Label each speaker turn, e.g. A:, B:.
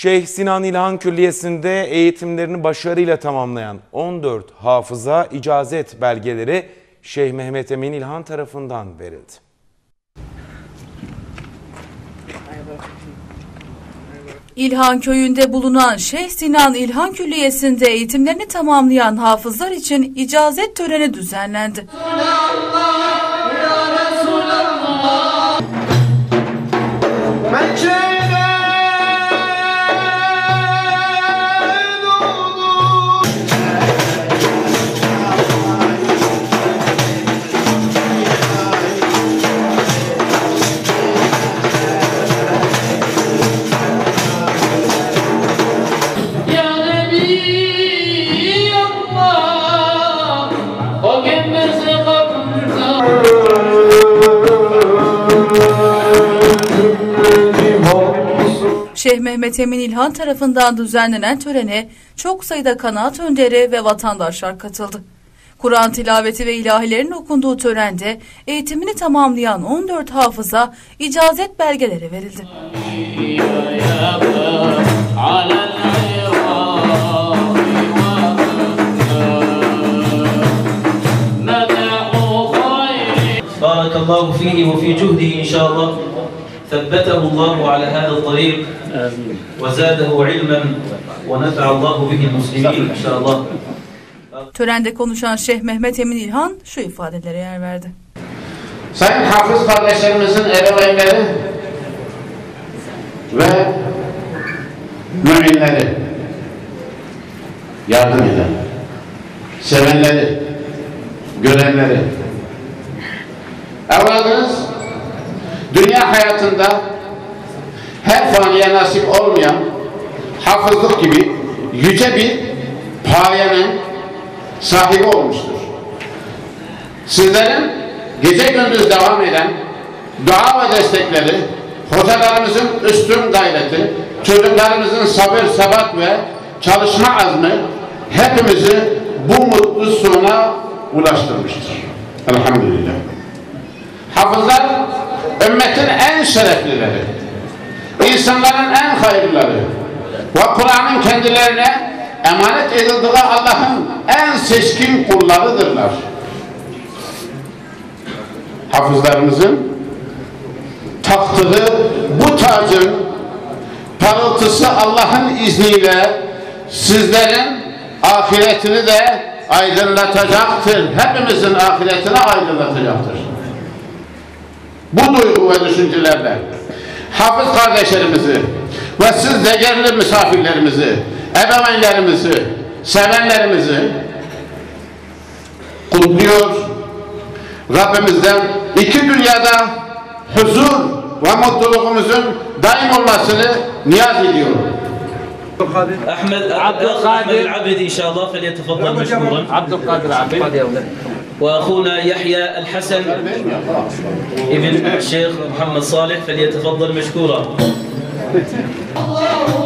A: Şeyh Sinan İlhan Külliyesi'nde eğitimlerini başarıyla tamamlayan 14 hafıza icazet belgeleri Şeyh Mehmet Emin İlhan tarafından verildi.
B: İlhan Köyü'nde bulunan Şeyh Sinan İlhan Külliyesi'nde eğitimlerini tamamlayan hafızlar için icazet töreni düzenlendi. Şeyh Mehmet Emin İlhan tarafından düzenlenen törene çok sayıda kanaat önderi ve vatandaşlar katıldı. Kur'an tilaveti ve ilahilerin okunduğu törende eğitimini tamamlayan 14 hafıza icazet belgeleri verildi.
C: Barakallahu fihi ve fi cuhdihi inşallah. ثبته الله على هذا الطريق وزاده علما ونفع الله به المسلمين إن شاء الله.
B: Törende konuşan Şeyh Mehmet Emin İlhan şu ifadelere yer verdi.
D: Sayın hafız kardeşlerimizin ebeveynleri ve müminleri, yardım eden, sevenleri, görenleri, evladınız dünya hayatında her faniye nasip olmayan hafızlık gibi yüce bir payenin sahibi olmuştur. Sizlerin gece gündüz devam eden dua ve destekleri, hocalarımızın üstün gayreti, çocuklarımızın sabır, sebat ve çalışma azmi hepimizi bu mutlu sona ulaştırmıştır. Elhamdülillah. Hafızlar ümmetin en şereflileri, insanların en hayırlıları ve Kur'an'ın kendilerine emanet edildiği Allah'ın en seçkin kullarıdırlar. Hafızlarımızın taktığı bu tacın parıltısı Allah'ın izniyle sizlerin ahiretini de aydınlatacaktır. Hepimizin ahiretini aydınlatacaktır. Bu duygu ve düşüncelerle hafız kardeşlerimizi ve siz değerli misafirlerimizi, ebeveynlerimizi, sevenlerimizi kutluyor. Rabbimizden iki dünyada huzur ve mutluluğumuzun daim olmasını niyaz ediyorum.
C: أحمد العبد إن شاء الله فليتفضل مشكورا.
E: عبد القادر عبد.
C: وأخونا يحيى الحسن ابن الشيخ محمد صالح فليتفضل مشكورا.